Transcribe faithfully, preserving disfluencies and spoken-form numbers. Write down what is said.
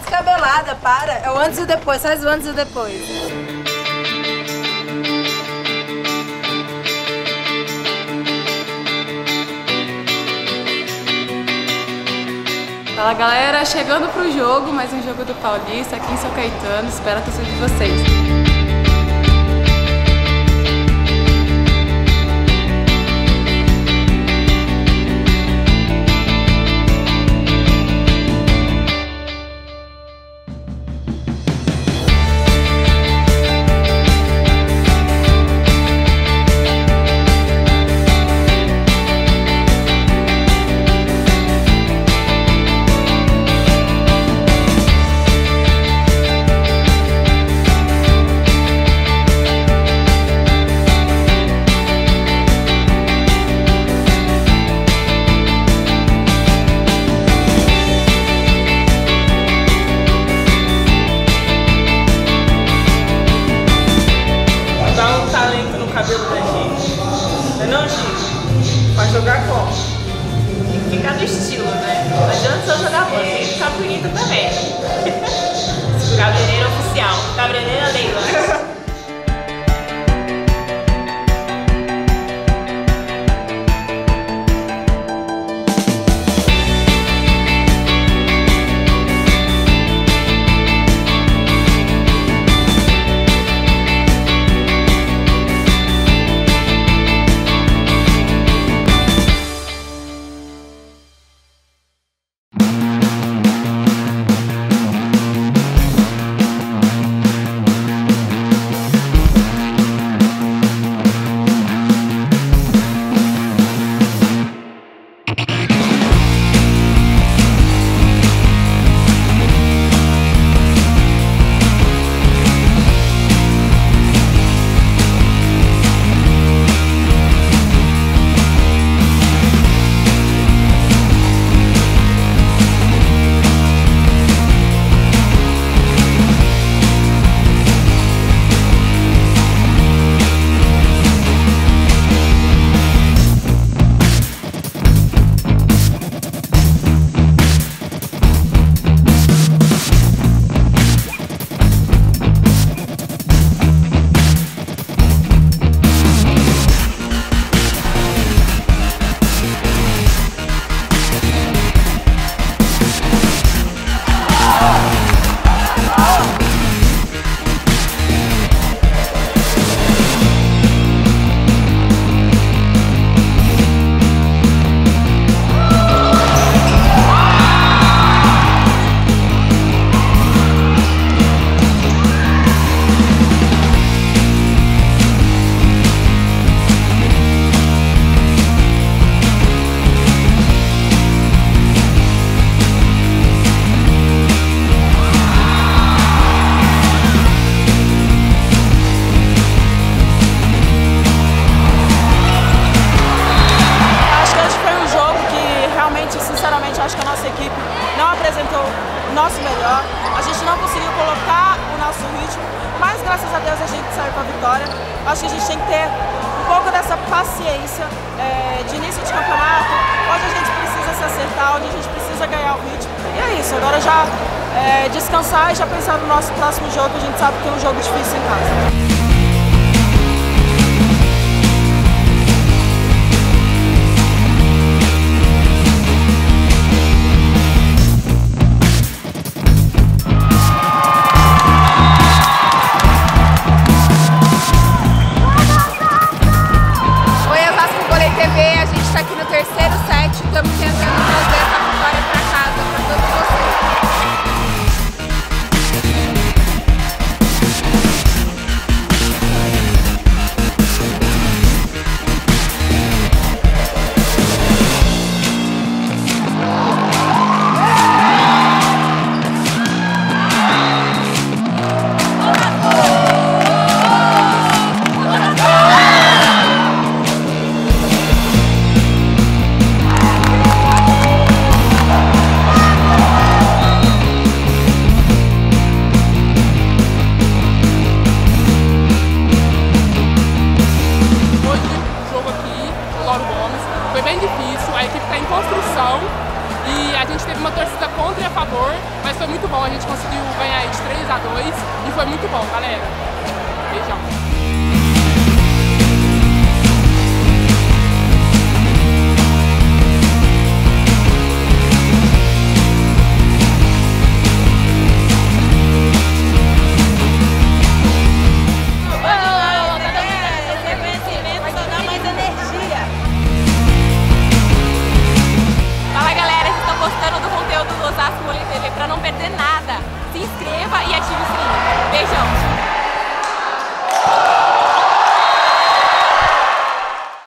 descabelada, para. É o antes e o depois, faz o antes e o depois. Fala galera, chegando pro jogo, mais um jogo do Paulista aqui em São Caetano, espero a torcida de vocês. Pra jogar como? Tem que ficar no estilo, né? Não adianta só jogar bola, tem que ficar bonito também. Cabeleireira oficial, cabeleireira Leila. Sinceramente, acho que a nossa equipe não apresentou o nosso melhor, a gente não conseguiu colocar o nosso ritmo, mas graças a Deus a gente saiu com a vitória. Acho que a gente tem que ter um pouco dessa paciência é, de início de campeonato, onde a gente precisa se acertar, onde a gente precisa ganhar o ritmo. E é isso, agora já é, descansar e já pensar no nosso próximo jogo, que a gente sabe que é um jogo difícil em casa. muito bom, a gente conseguiu ganhar aí de três a dois e foi muito bom, galera. Beijão.